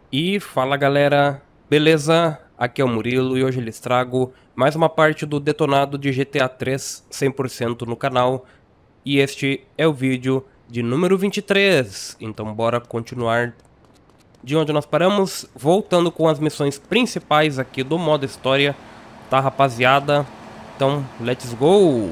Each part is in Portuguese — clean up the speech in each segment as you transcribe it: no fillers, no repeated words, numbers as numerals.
E fala galera, beleza? Aqui é o Murilo e hoje lhes trago mais uma parte do detonado de GTA 3 100% no canal. E este é o vídeo de número 23, então bora continuar de onde nós paramos, voltando com as missões principais aqui do modo história, tá rapaziada? Então, let's go!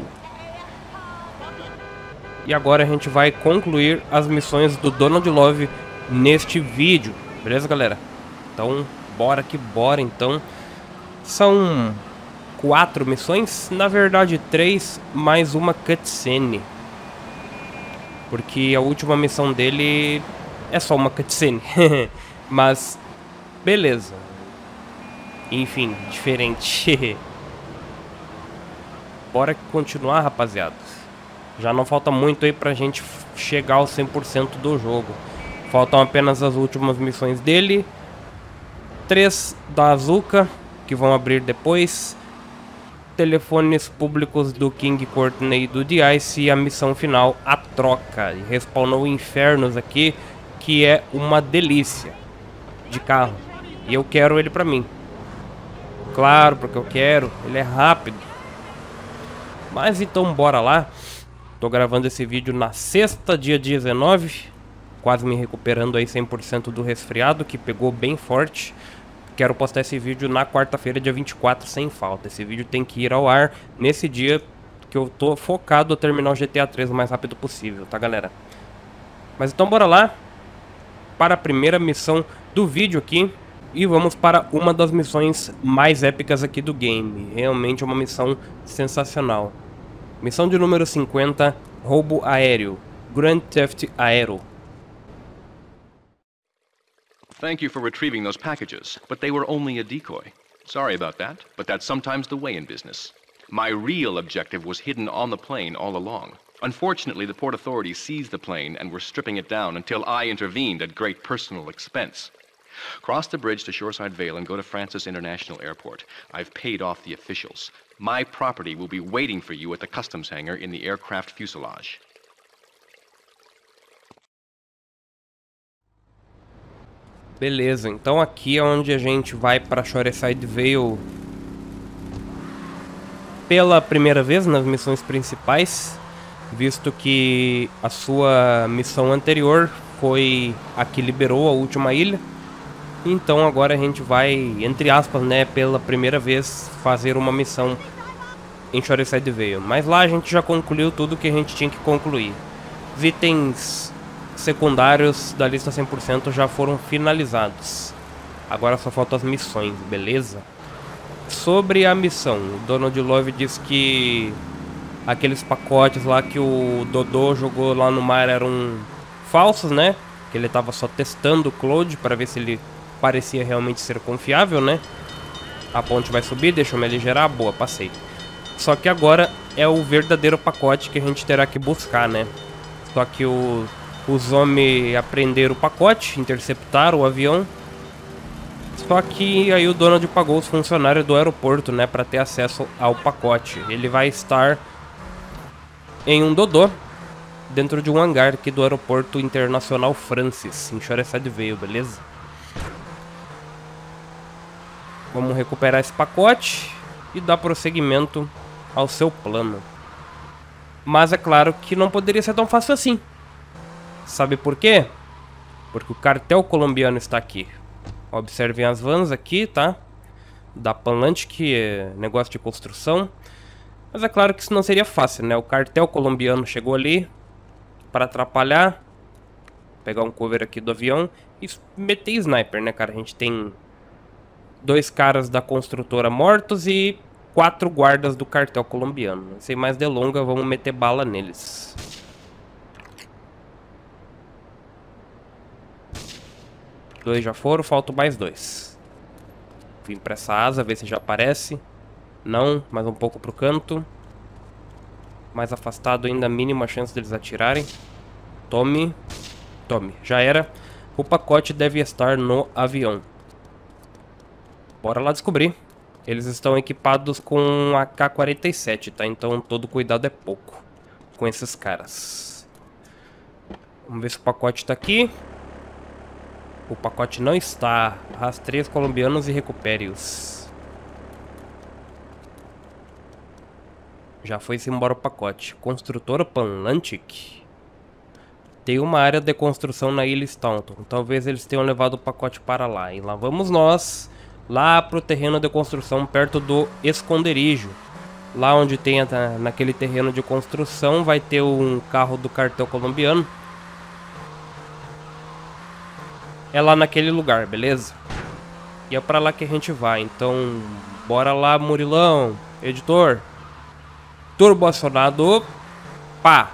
E agora a gente vai concluir as missões do Donald Love neste vídeo, beleza galera? Então, bora que bora então. São 4 missões, na verdade 3, mais uma cutscene. Porque a última missão dele é só uma cutscene. Mas, beleza. Enfim, diferente. Bora continuar, rapaziada. Já não falta muito aí pra gente chegar ao 100% do jogo. Faltam apenas as últimas missões dele. 3 da Azuka, que vão abrir depois. Telefones públicos do King Courtney e do D.Ice. E a missão final, a troca. E respawnou infernos aqui, que é uma delícia de carro. E eu quero ele pra mim. Claro, porque eu quero. Ele é rápido. Mas então bora lá. Tô gravando esse vídeo na sexta, dia 19. Quase me recuperando aí 100% do resfriado, que pegou bem forte. Quero postar esse vídeo na quarta-feira, dia 24, sem falta. Esse vídeo tem que ir ao ar nesse dia que eu tô focado a terminar o GTA 3 o mais rápido possível, tá galera? Mas então bora lá para a primeira missão do vídeo aqui. E vamos para uma das missões mais épicas aqui do game. Realmente é uma missão sensacional. Missão de número 50, roubo aéreo. Grand Theft Aero. Thank you for retrieving those packages, but they were only a decoy. Sorry about that, but that's sometimes the way in business. My real objective was hidden on the plane all along. Unfortunately, the port authorities seized the plane and were stripping it down until I intervened at great personal expense. Cross the bridge to Shoreside Vale and go to Francis International Airport. I've paid off the officials. My property will be waiting for you at the customs hangar in the aircraft fuselage. Beleza, então aqui é onde a gente vai para Shoreside Vale pela primeira vez nas missões principais, visto que a sua missão anterior foi a que liberou a última ilha. Então agora a gente vai, entre aspas, né, pela primeira vez fazer uma missão em Shoreside Vale. Mas lá a gente já concluiu tudo que a gente tinha que concluir. Os itens secundários da lista 100% já foram finalizados. Agora só faltam as missões, beleza? Sobre a missão, o Donald Love diz que aqueles pacotes lá que o Dodô jogou lá no mar eram falsos, né? Que ele tava só testando o Cloud para ver se ele parecia realmente ser confiável, né? A ponte vai subir, deixa eu me aligerar, boa, passei. Só que agora é o verdadeiro pacote que a gente terá que buscar, né? Só que os homens aprenderam o pacote, interceptaram o avião. Só que aí o Donald pagou os funcionários do aeroporto, né, para ter acesso ao pacote. Ele vai estar em um Dodô, dentro de um hangar aqui do aeroporto internacional Francis, em Shoreside Vale, beleza? Vamos recuperar esse pacote e dar prosseguimento ao seu plano. Mas é claro que não poderia ser tão fácil assim. Sabe por quê? Porque o cartel colombiano está aqui. Observem as vans aqui, tá? Da Panlant, que é negócio de construção. Mas é claro que isso não seria fácil, né? O cartel colombiano chegou ali para atrapalhar. Pegar um cover aqui do avião e meter sniper, né, cara? A gente tem 2 caras da construtora mortos e 4 guardas do cartel colombiano. Sem mais delongas, vamos meter bala neles. Dois já foram, faltam mais 2. Vim pra essa asa, ver se já aparece. Não, mais um pouco pro canto. Mais afastado ainda, mínima chance deles atirarem. Tome. Tome, já era. O pacote deve estar no avião. Bora lá descobrir. Eles estão equipados com AK-47, tá? Então todo cuidado é pouco com esses caras. Vamos ver se o pacote tá aqui. O pacote não está. Rastreie os colombianos e recupere-os. Já foi-se embora o pacote. Construtora Panlantic. Tem uma área de construção na ilha Staunton. Talvez eles tenham levado o pacote para lá. E lá vamos nós. Lá pro terreno de construção perto do esconderijo. Lá onde tem naquele terreno de construção vai ter um carro do cartel colombiano. É lá naquele lugar, beleza? E é pra lá que a gente vai. Então, bora lá, Murilão. Editor. Turbo acionado. Pá.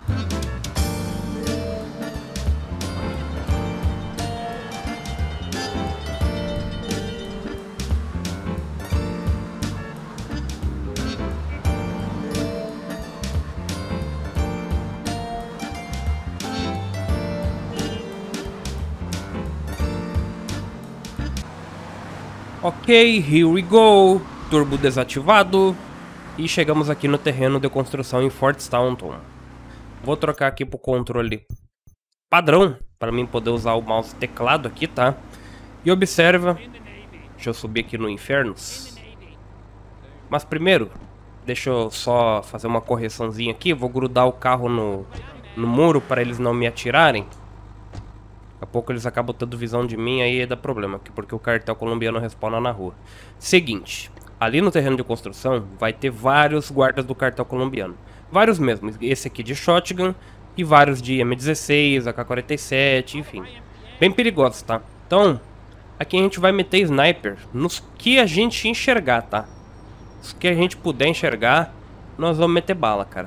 Ok, here we go. Turbo desativado. E chegamos aqui no terreno de construção em Fort Staunton. Vou trocar aqui pro controle padrão, para mim poder usar o mouse e teclado aqui, tá? E observa. Deixa eu subir aqui no Infernos. Mas primeiro, deixa eu só fazer uma correçãozinha aqui. Vou grudar o carro no muro para eles não me atirarem. Daqui a pouco eles acabam tendo visão de mim, aí dá problema, porque o cartel colombiano respawna na rua. Seguinte, ali no terreno de construção vai ter vários guardas do cartel colombiano. Vários mesmo, esse aqui de shotgun e vários de M16, AK-47, enfim. Bem perigosos, tá? Então, aqui a gente vai meter sniper nos que a gente enxergar, tá? Os que a gente puder enxergar, nós vamos meter bala, cara.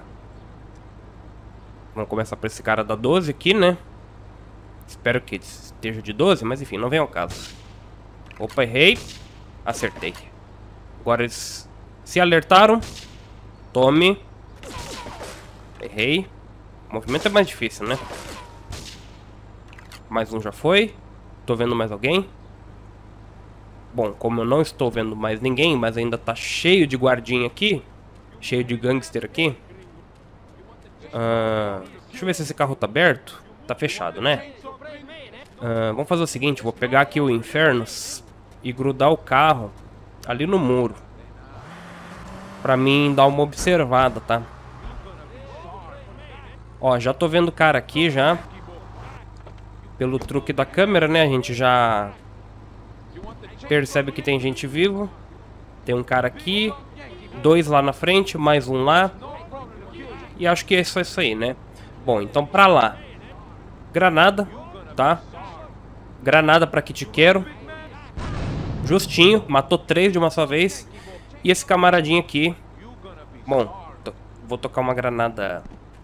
Vamos começar por esse cara da 12 aqui, né? Espero que esteja de 12, mas enfim, não vem ao caso. Opa, errei. Acertei. Agora eles se alertaram. Tome. Errei. O movimento é mais difícil, né? Mais um já foi. Tô vendo mais alguém. Bom, como eu não estou vendo mais ninguém, mas ainda tá cheio de guardinha aqui. Cheio de gangster aqui. Deixa eu ver se esse carro tá aberto. Tá fechado, né? Vamos fazer o seguinte, vou pegar aqui o Infernos e grudar o carro ali no muro. Pra mim dar uma observada, tá? Ó, já tô vendo o cara aqui já. Pelo truque da câmera, né? A gente já percebe que tem gente vivo. Tem um cara aqui. 2 lá na frente, mais um lá. E acho que é só isso aí, né? Bom, então pra lá. Granada, tá? Granada pra que te quero. Justinho, matou 3 de uma só vez. E esse camaradinho aqui. Bom, vou tocar uma granada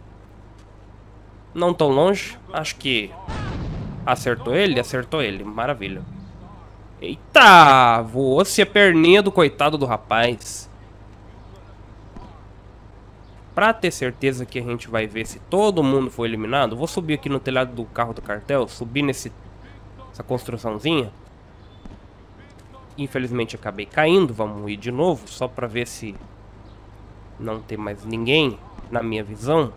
não tão longe. Acho que acertou ele? Acertou ele, maravilha. Eita, voou-se a perninha do coitado do rapaz. Pra ter certeza que a gente vai ver se todo mundo foi eliminado, vou subir aqui no telhado do carro do cartel. Subir essa construçãozinha. Infelizmente acabei caindo. Vamos ir de novo, só pra ver se não tem mais ninguém na minha visão.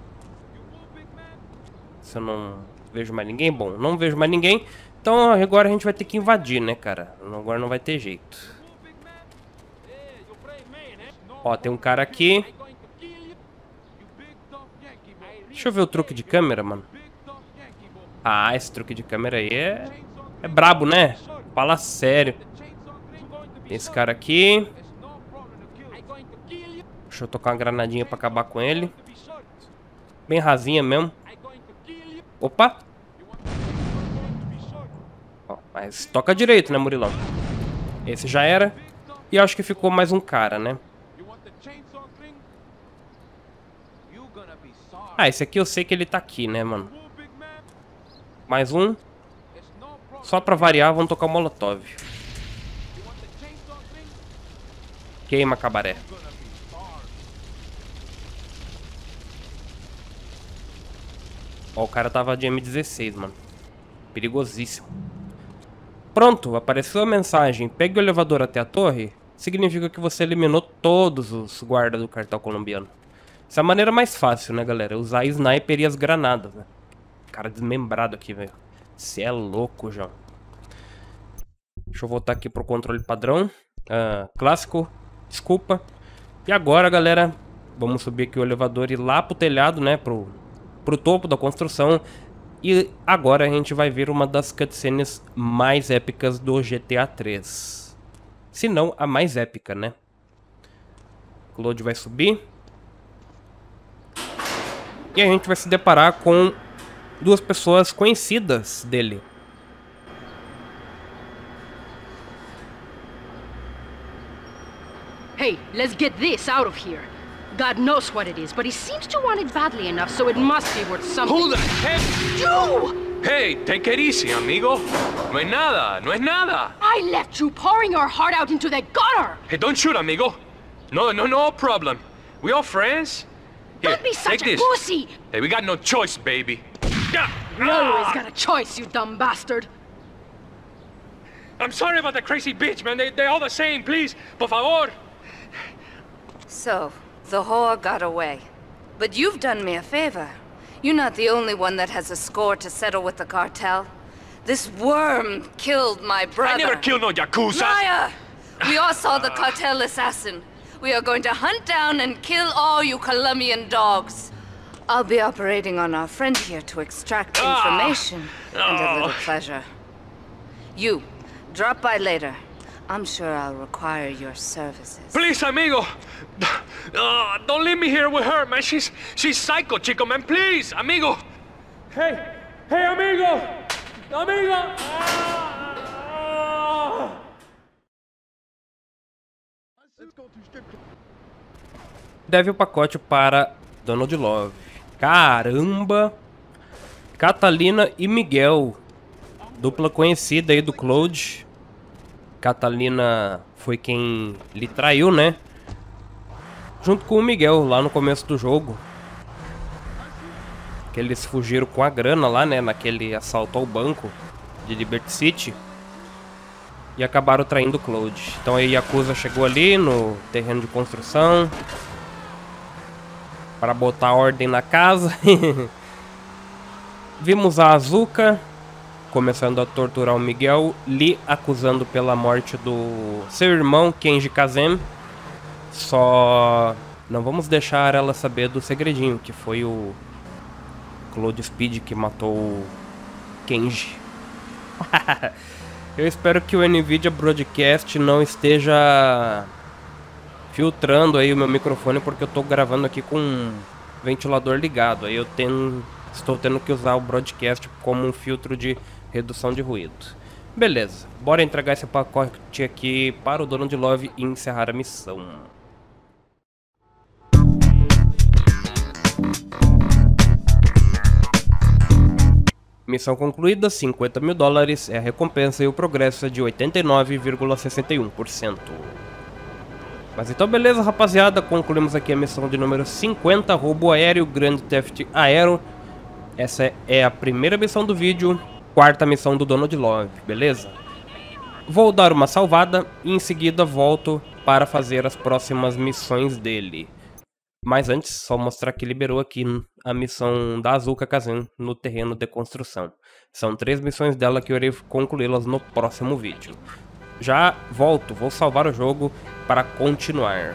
Se eu não vejo mais ninguém, bom, não vejo mais ninguém. Então agora a gente vai ter que invadir, né, cara? Agora não vai ter jeito. Ó, tem um cara aqui. Deixa eu ver o truque de câmera, mano. Ah, esse truque de câmera aí é brabo, né? Fala sério. Tem esse cara aqui. Deixa eu tocar uma granadinha pra acabar com ele. Bem rasinha mesmo. Opa. Ó, mas toca direito, né, Murilão? Esse já era. E acho que ficou mais um cara, né? Ah, esse aqui eu sei que ele tá aqui, né, mano? Mais um. Só pra variar, vamos tocar o Molotov. Queima, cabaré. Ó, o cara tava de M16, mano. Perigosíssimo. Pronto, apareceu a mensagem. Pegue o elevador até a torre. Significa que você eliminou todos os guardas do cartel colombiano. Essa é a maneira mais fácil, né, galera? Usar sniper e as granadas, né? Cara desmembrado aqui, velho. Você é louco, João. Deixa eu voltar aqui pro controle padrão. Clássico. Desculpa. E agora, galera, vamos subir aqui o elevador e ir lá pro telhado, né? Pro topo da construção. E agora a gente vai ver uma das cutscenes mais épicas do GTA 3. Se não, a mais épica, né? Claude vai subir. E a gente vai se deparar com duas pessoas conhecidas dele. Hey, let's get this out of here. God knows what it is, but he seems to want it badly enough, so it must be worth something. Hold the heck! You! Hey, take it easy, amigo. No es nada, no es nada. I left you pouring your heart out into the gutter! Hey, don't shoot, amigo. No problem. We all friends. Here, Don't be such take a this. pussy! Hey, we got no choice, baby. You always got a choice, you dumb bastard. I'm sorry about the crazy bitch, man. They're all the same, please. Por favor. So, the whore got away. But you've done me a favor. You're not the only one that has a score to settle with the cartel. This worm killed my brother. I never killed no Yakuza. Liar! We all saw the cartel assassin. We are going to hunt down and kill all you Colombian dogs. I'll be operating on our friend here to extract information and a little pleasure. You, drop by later. I'm sure I'll require your services. Please, amigo. Don't leave me here with her, man. She's psycho, chico, man. Please, amigo. Hey, amigo. Amigo. Deve o pacote para Donald Love. Caramba! Catalina e Miguel. Dupla conhecida aí do Claude. Catalina foi quem lhe traiu, né? Junto com o Miguel, lá no começo do jogo. Que eles fugiram com a grana lá, né? Naquele assalto ao banco de Liberty City. E acabaram traindo o Claude. Então a Yakuza chegou ali no terreno de construção para botar ordem na casa. Vimos a Azuka começando a torturar o Miguel, lhe acusando pela morte do seu irmão, Kenji Kazem. Só não vamos deixar ela saber do segredinho, que foi o Claude Speed que matou o Kenji. Eu espero que o NVIDIA Broadcast não esteja filtrando aí o meu microfone, porque eu tô gravando aqui com um ventilador ligado. Aí eu estou tendo que usar o Broadcast como um filtro de redução de ruído. Beleza, bora entregar esse pacote aqui para o Donald Love e encerrar a missão. Missão concluída, $50 mil é a recompensa e o progresso é de 89,61%. Mas então beleza, rapaziada, concluímos aqui a missão de número 50, roubo aéreo, Grand Theft Aero. Essa é a primeira missão do vídeo, quarta missão do Donald Love, beleza? Vou dar uma salvada e em seguida volto para fazer as próximas missões dele. Mas antes, só mostrar que liberou aqui a missão da Azuka Kazem no terreno de construção. São 3 missões dela que eu irei concluí-las no próximo vídeo. Já volto, vou salvar o jogo para continuar.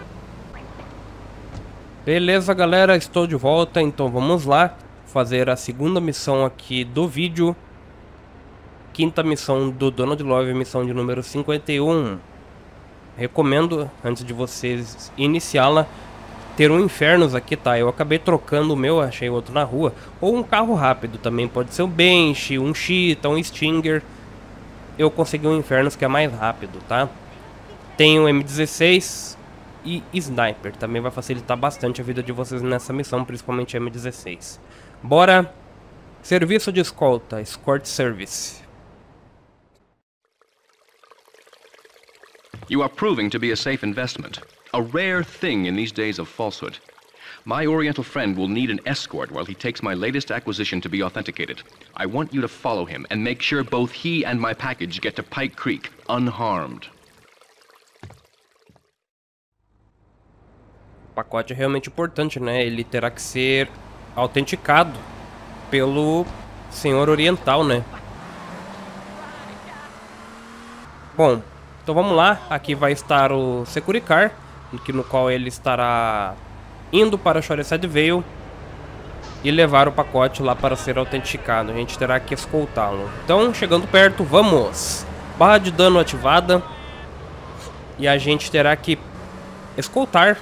Beleza, galera, estou de volta, então vamos lá fazer a segunda missão aqui do vídeo. Quinta missão do Donald Love, missão de número 51. Recomendo, antes de vocês iniciá-la, ter um Infernos aqui, tá? Eu acabei trocando o meu, achei outro na rua. Ou um carro rápido também, pode ser um Bench, um Cheetah, um Stinger. Eu consegui um Infernos que é mais rápido, tá? Tem um M16 e Sniper. Também vai facilitar bastante a vida de vocês nessa missão, principalmente M16. Bora! Serviço de escolta, Escort Service. You are proving to be a safe investment. A rare thing in these days of falsehood. My Oriental friend will need an escort while he takes my latest acquisition to be authenticated. I want you to follow him and make sure both he and my package get to Pike Creek unharmed. O pacote é realmente importante, né? Ele terá que ser autenticado pelo senhor oriental, né? Bom, então vamos lá. Aqui vai estar o Securicar, no qual ele estará indo para Shoreside Vale e levar o pacote lá para ser autenticado. A gente terá que escoltá-lo. Então, chegando perto, vamos! Barra de dano ativada. E a gente terá que escoltar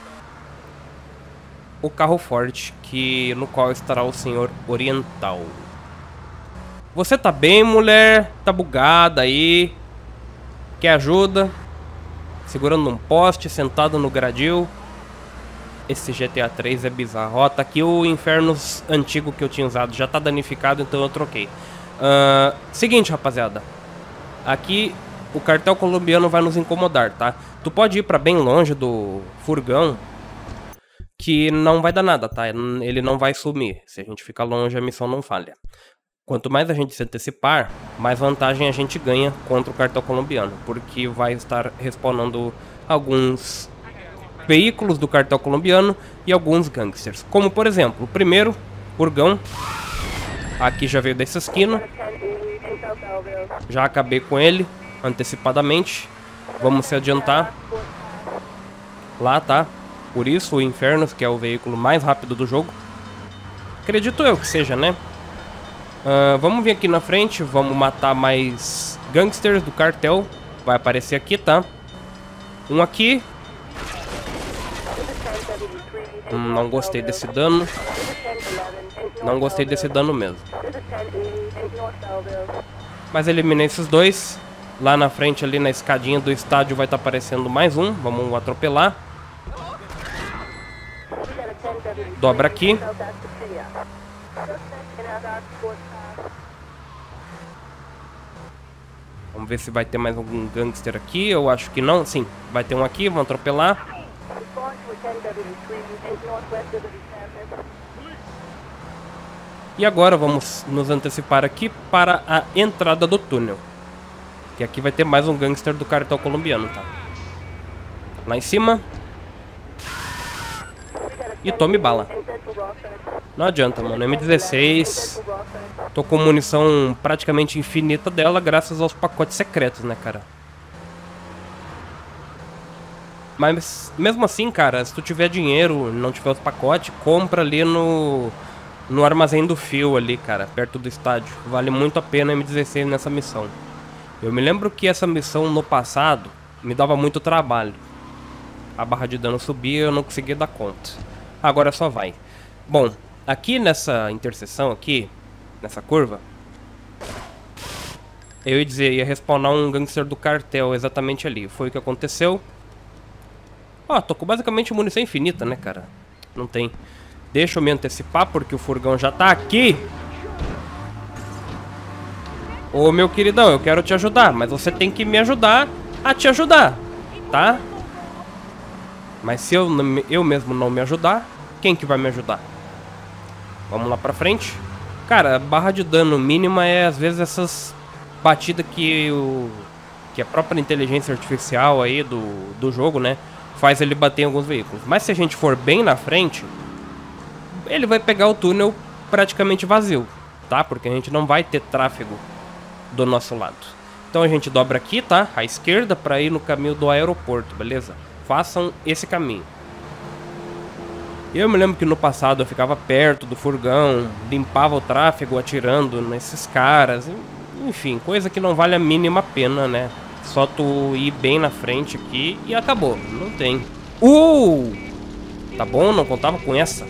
o carro forte, no qual estará o Senhor Oriental. Você tá bem, mulher? Tá bugada aí? Quer ajuda? Segurando um poste, sentado no gradil. Esse GTA 3 é bizarro. Ó, tá aqui o Infernos antigo que eu tinha usado. Já tá danificado, então eu troquei. Seguinte, rapaziada. Aqui o cartel colombiano vai nos incomodar, tá? Tu pode ir pra bem longe do furgão, que não vai dar nada, tá? Ele não vai sumir. Se a gente ficar longe, a missão não falha. Quanto mais a gente se antecipar, mais vantagem a gente ganha contra o cartel colombiano, porque vai estar respawnando alguns veículos do cartel colombiano e alguns gangsters. Como, por exemplo, o primeiro, furgão. Aqui já veio dessa esquina. Já acabei com ele antecipadamente. Vamos se adiantar. Lá, tá? Por isso, o Infernos, que é o veículo mais rápido do jogo. Acredito eu que seja, né? Vamos vir aqui na frente, vamos matar mais gangsters do cartel. Vai aparecer aqui, tá? Um aqui. Não gostei desse dano. Não gostei desse dano mesmo. Mas eliminei esses dois. Lá na frente, ali na escadinha do estádio, vai estar aparecendo mais um. Vamos atropelar. Dobra aqui. Vamos ver se vai ter mais algum gangster aqui. Eu acho que não. Sim, vai ter um aqui. Vamos atropelar. E agora vamos nos antecipar aqui para a entrada do túnel. Que aqui vai ter mais um gangster do cartel colombiano, tá? Lá em cima. E tome bala. Não adianta, mano. M16. Tô com munição praticamente infinita dela, graças aos pacotes secretos, né, cara? Mas, mesmo assim, cara, se tu tiver dinheiro, não tiver os pacotes, compra ali no armazém do Phil ali, cara, perto do estádio. Vale muito a pena M16 nessa missão. Eu me lembro que essa missão no passado me dava muito trabalho. A barra de dano subia e eu não conseguia dar conta. Agora só vai. Bom, aqui nessa interseção aqui, nessa curva, eu ia dizer, ia respawnar um gangster do cartel exatamente ali. Foi o que aconteceu. Ó, tô com basicamente munição infinita, né, cara? Não tem. Deixa eu me antecipar porque o furgão já tá aqui. Ô, meu queridão, eu quero te ajudar, mas você tem que me ajudar a te ajudar, tá? Mas se eu mesmo não me ajudar, quem que vai me ajudar? Vamos lá pra frente. Cara, a barra de dano mínima é às vezes essas batidas que a própria inteligência artificial aí do jogo, né, faz ele bater em alguns veículos. Mas se a gente for bem na frente, ele vai pegar o túnel praticamente vazio, tá? Porque a gente não vai ter tráfego do nosso lado. Então a gente dobra aqui, tá? À esquerda para ir no caminho do aeroporto, beleza? Façam esse caminho. Eu me lembro que no passado eu ficava perto do furgão, limpava o tráfego atirando nesses caras. Enfim, coisa que não vale a mínima pena, né? Só tu ir bem na frente aqui e acabou. Não tem. Tá bom, não contava com essa.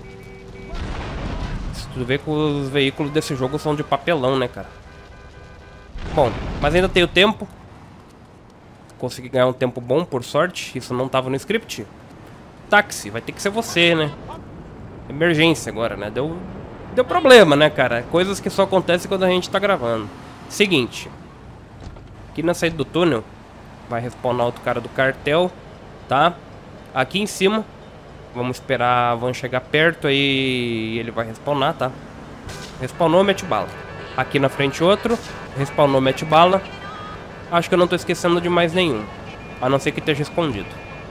Se tu vê que os veículos desse jogo são de papelão, né, cara? Bom, mas ainda tenho tempo. Consegui ganhar um tempo bom, por sorte. Isso não tava no script. Táxi, vai ter que ser você, né? Emergência agora, né? Deu problema, né, cara? Coisas que só acontecem quando a gente tá gravando. Seguinte. Aqui na saída do túnel vai respawnar outro cara do cartel, tá? Aqui em cima. Vamos esperar a van chegar perto aí e ele vai respawnar, tá? Respawnou, mete bala. Aqui na frente outro. Respawnou, mete bala. Acho que eu não tô esquecendo de mais nenhum. A não ser que esteja escondido.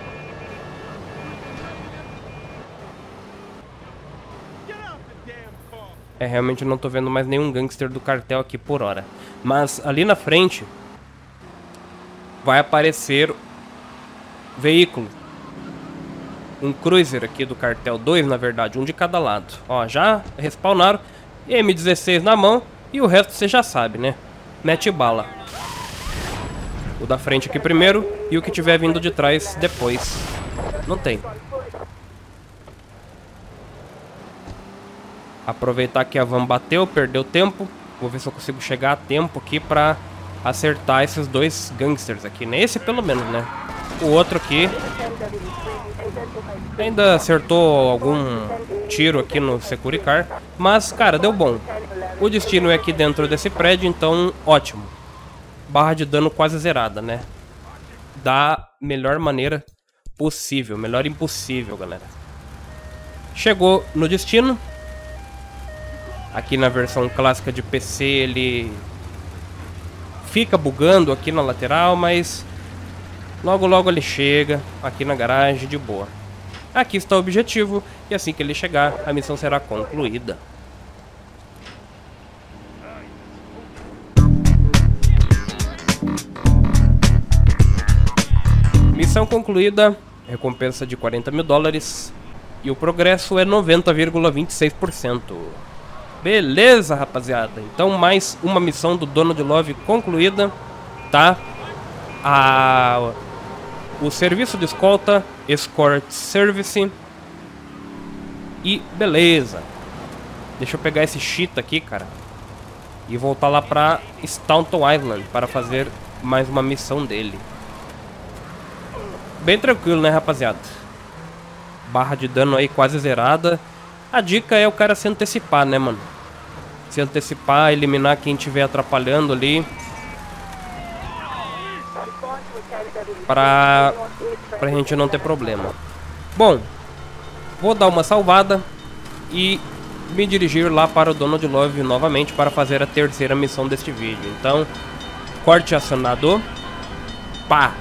Realmente não tô vendo mais nenhum gangster do cartel aqui por hora. Mas ali na frente vai aparecer veículo. Um cruiser aqui do cartel, 2 na verdade, um de cada lado. Ó, já respawnaram, M16 na mão e o resto você já sabe, né? Mete bala. O da frente aqui primeiro e o que tiver vindo de trás depois. Não tem. Aproveitar que a van bateu, perdeu tempo. Vou ver se eu consigo chegar a tempo aqui pra acertar esses 2 gangsters aqui, né? Esse pelo menos, né? O outro aqui ainda acertou algum tiro aqui no Security Car, mas, cara, deu bom. O destino é aqui dentro desse prédio, então, ótimo. Barra de dano quase zerada, né? Da melhor maneira possível, melhor impossível, galera. Chegou no destino. Aqui na versão clássica de PC ele fica bugando aqui na lateral, mas logo logo ele chega aqui na garagem de boa. Aqui está o objetivo e assim que ele chegar a missão será concluída. Missão concluída, recompensa de $40.000 e o progresso é 90,26%. Beleza, rapaziada. Então mais uma missão do Donald Love concluída, tá? O serviço de escolta, Escort Service. E beleza. Deixa eu pegar esse cheetah aqui, cara, e voltar lá pra Staunton Island para fazer mais uma missão dele. Bem tranquilo, né, rapaziada? Barra de dano aí quase zerada. A dica é o cara se antecipar, né, mano? Se antecipar, eliminar quem estiver atrapalhando ali. Pra gente não ter problema. Bom, vou dar uma salvada e me dirigir lá para o Donald Love novamente para fazer a terceira missão deste vídeo. Então, corte acionado. Pá!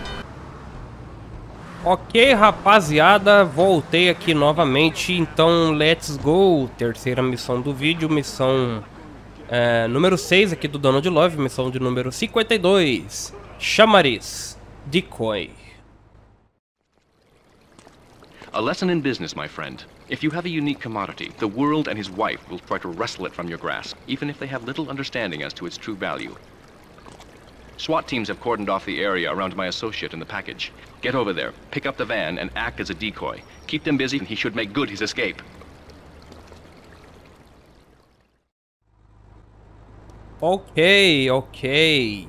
Ok, rapaziada, voltei aqui novamente, então let's go. Terceira missão do vídeo, missão número 6 aqui do Donald Love, missão de número 52, Chamariz, Decoy. A lesson in business, my friend. If you have a unique commodity, the world and his wife will try to wrestle it from your grasp, even if they have little understanding as to its true value. SWAT teams have cordoned off the area around my associate and the package. Get over there, pick up the van, and act as a decoy. Keep them busy, and he should make good his escape. Ok.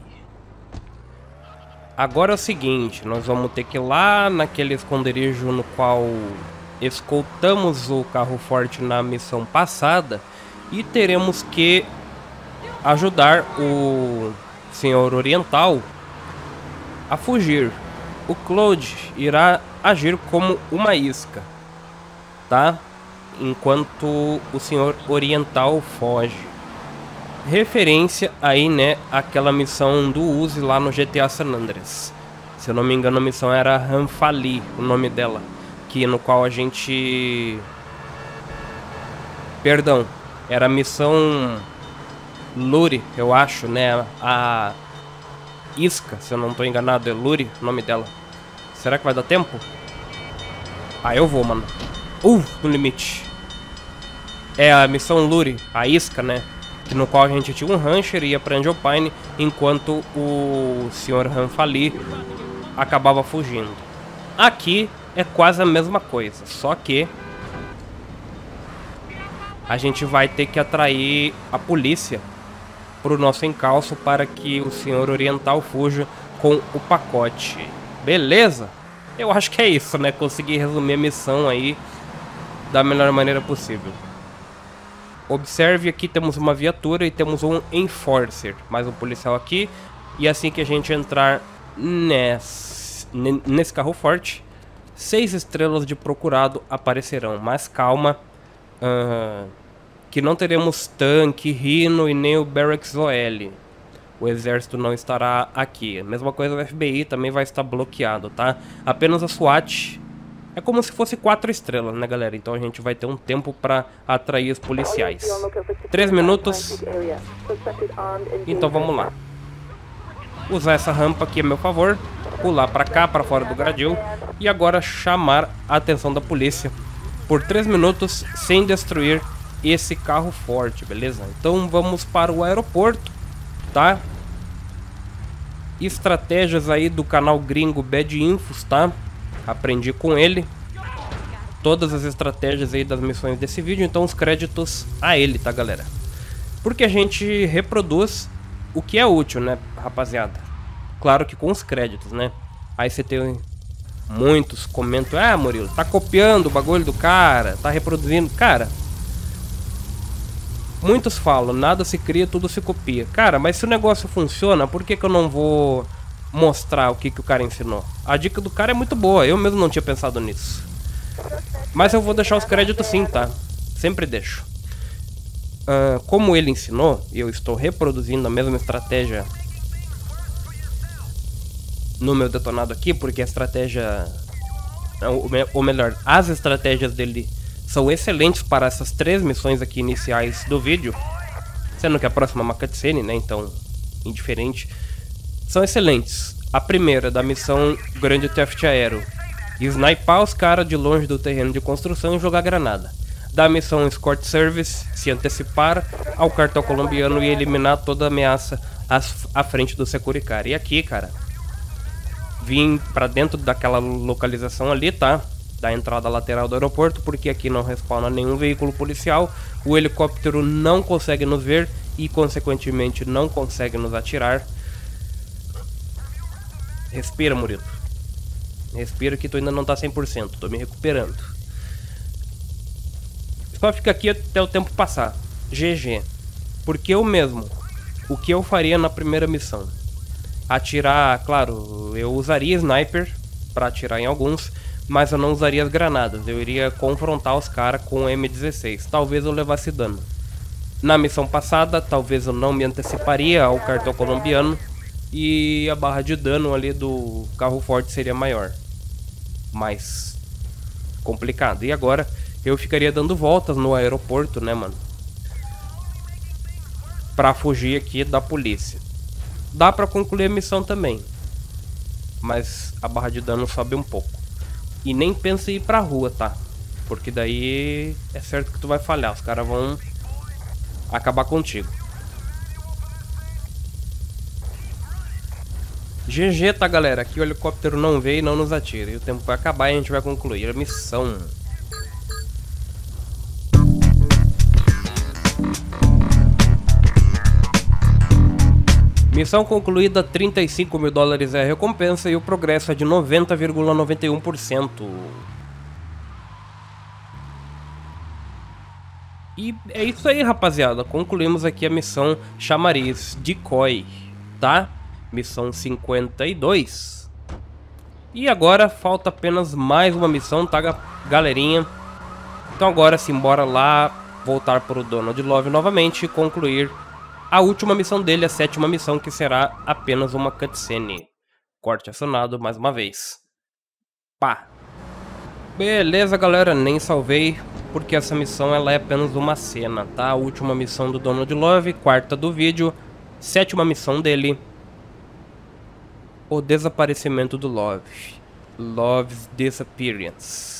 Agora é o seguinte, nós vamos ter que ir lá naquele esconderijo no qual escoltamos o carro forte na missão passada e teremos que ajudar o senhor oriental a fugir. O Claude irá agir como uma isca, tá? Enquanto o senhor oriental foge. Referência aí, né, aquela missão do Uzi lá no GTA San Andreas. Se eu não me engano, a missão era Ranfali, o nome dela, que no qual a gente... Perdão, era a missão Luri, eu acho, né? A Isca, se eu não tô enganado, é Luri o nome dela. Será que vai dar tempo? Ah, eu vou, mano. No limite. É a missão Luri, a Isca, né? Que no qual a gente tinha um rancher e ia pra Angelpine, enquanto o Sr. Ranfali acabava fugindo. Aqui é quase a mesma coisa, só que a gente vai ter que atrair a polícia pro nosso encalço para que o senhor oriental fuja com o pacote. Beleza? Eu acho que é isso, né? Consegui resumir a missão aí da melhor maneira possível. Observe, aqui temos uma viatura e temos um enforcer, mais um policial aqui. E assim que a gente entrar nesse carro forte, 6 estrelas de procurado aparecerão. Mas calma, que não teremos tanque, Rhino e nem o Barracks OL. O exército não estará aqui. A mesma coisa o FBI também vai estar bloqueado, tá? Apenas a SWAT. É como se fosse 4 estrelas, né, galera? Então a gente vai ter um tempo pra atrair os policiais. 3 minutos. Então vamos lá. usar essa rampa aqui a meu favor, pular pra cá, pra fora do gradil, e agora chamar a atenção da polícia por 3 minutos sem destruir esse carro forte, beleza? Então vamos para o aeroporto, tá? Estratégias aí do canal gringo Bad Infos, tá? Aprendi com ele todas as estratégias aí das missões desse vídeo, então os créditos a ele, tá, galera? Porque a gente reproduz o que é útil, né, rapaziada? Claro que com os créditos, né? Aí você tem muitos comentam: ah, Murilo, tá copiando o bagulho do cara, tá reproduzindo. Cara, muitos falam, nada se cria, tudo se copia. Cara, mas se o negócio funciona, por que que eu não vou mostrar o que que o cara ensinou? A dica do cara é muito boa, eu mesmo não tinha pensado nisso. Mas eu vou deixar os créditos sim, tá? Sempre deixo. Como ele ensinou, eu estou reproduzindo a mesma estratégia no meu detonado aqui, porque a estratégia, ou melhor, as estratégias dele são excelentes para essas 3 missões aqui iniciais do vídeo, sendo que a próxima é uma cutscene, né, então indiferente. São excelentes. A primeira, da missão Grande Theft Aero, snipar os caras de longe do terreno de construção e jogar granada. Da missão Escort Service, se antecipar ao cartel colombiano e eliminar toda ameaça à frente do Securicar. E aqui, cara, vim pra dentro daquela localização ali, tá? Da entrada lateral do aeroporto, porque aqui não respawna nenhum veículo policial. O helicóptero não consegue nos ver e, consequentemente, não consegue nos atirar. Respira, Murilo. Respira que tu ainda não tá 100%, tô me recuperando. Só fica aqui até o tempo passar. GG. Porque eu mesmo, o que eu faria na primeira missão? Atirar, claro, eu usaria sniper pra atirar em alguns, mas eu não usaria as granadas. Eu iria confrontar os caras com o M16. Talvez eu levasse dano. Na missão passada, talvez eu não me anteciparia ao cartel colombiano e a barra de dano ali do carro forte seria maior. Mais complicado. E agora eu ficaria dando voltas no aeroporto, né, mano? Pra fugir aqui da polícia. Dá pra concluir a missão também, mas a barra de dano sobe um pouco. E nem pensa em ir pra rua, tá? Porque daí é certo que tu vai falhar. Os caras vão acabar contigo. GG, tá, galera? Aqui o helicóptero não veio e não nos atira. E o tempo vai acabar e a gente vai concluir a missão. Missão concluída, $35 mil é a recompensa e o progresso é de 90,91%. E é isso aí, rapaziada. Concluímos aqui a missão Chamariz Decoy, tá? Missão 52. E agora falta apenas mais uma missão, tá, galerinha? Então agora sim, bora lá voltar para o Donald Love novamente e concluir a última missão dele, a 7ª missão, que será apenas uma cutscene. Corte acionado mais uma vez. Pá! Beleza, galera, nem salvei, porque essa missão ela é apenas uma cena, tá? A última missão do Donald Love, 4ª do vídeo, 7ª missão dele. O desaparecimento do Love. Love's Disappearance.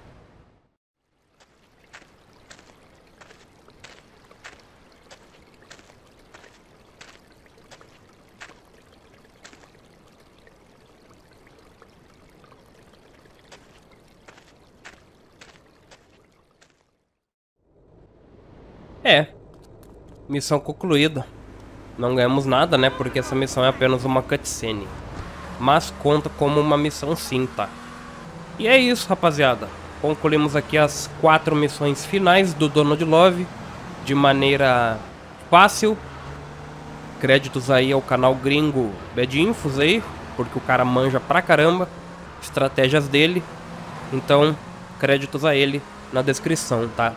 Missão concluída. Não ganhamos nada, né? Porque essa missão é apenas uma cutscene. Mas conta como uma missão sim, tá? E é isso, rapaziada. Concluímos aqui as 4 missões finais do Donald Love de maneira fácil. Créditos aí ao canal gringo Bad Infos aí, porque o cara manja pra caramba estratégias dele. Então, créditos a ele na descrição, tá?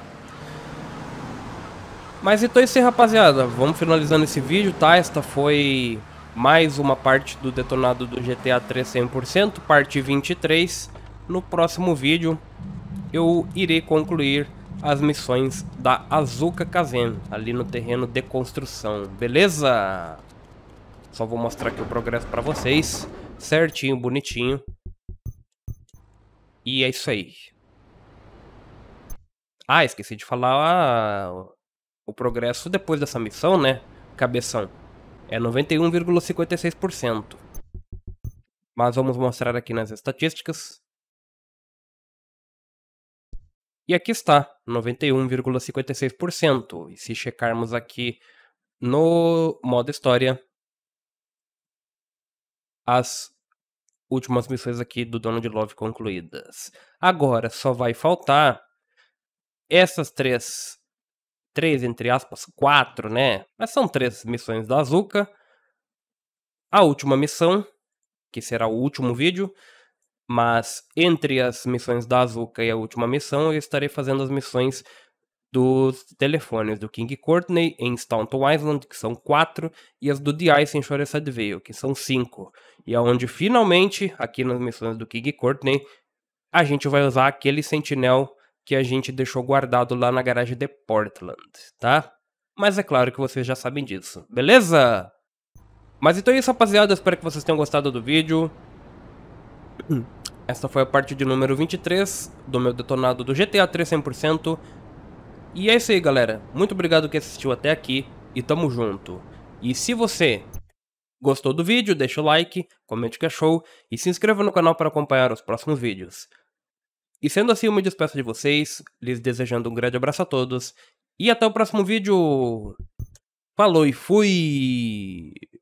Mas então é isso aí, rapaziada. Vamos finalizando esse vídeo, tá? Esta foi mais uma parte do detonado do GTA 3 100%, parte 23. No próximo vídeo eu irei concluir as missões da Azuka Kazan, ali no terreno de construção, beleza? Só vou mostrar aqui o progresso pra vocês. Certinho, bonitinho. E é isso aí. Ah, esqueci de falar o progresso depois dessa missão, né? Cabeção. É 91,56%. Mas vamos mostrar aqui nas estatísticas. E aqui está, 91,56%. E se checarmos aqui no modo história, as últimas missões aqui do Donald Love concluídas. Agora só vai faltar essas três entre aspas, 4, né? Mas são 3 missões da Azuka. A última missão, que será o último vídeo. Mas entre as missões da Azuka e a última missão, eu estarei fazendo as missões dos telefones do King Courtney em Staunton Island, que são 4, e as do The Ice em Shoreside Vale, que são 5. E aonde finalmente, aqui nas missões do King Courtney, a gente vai usar aquele Sentinel que a gente deixou guardado lá na garagem de Portland, tá? Mas é claro que vocês já sabem disso, beleza? Mas então é isso, rapaziada, espero que vocês tenham gostado do vídeo. Essa foi a parte de número 23 do meu detonado do GTA 3 100%. E é isso aí, galera. Muito obrigado que assistiu até aqui e tamo junto. E se você gostou do vídeo, deixa o like, comente o que achou e se inscreva no canal para acompanhar os próximos vídeos. E sendo assim, eu me despeço de vocês, lhes desejando um grande abraço a todos e até o próximo vídeo. Falou e fui!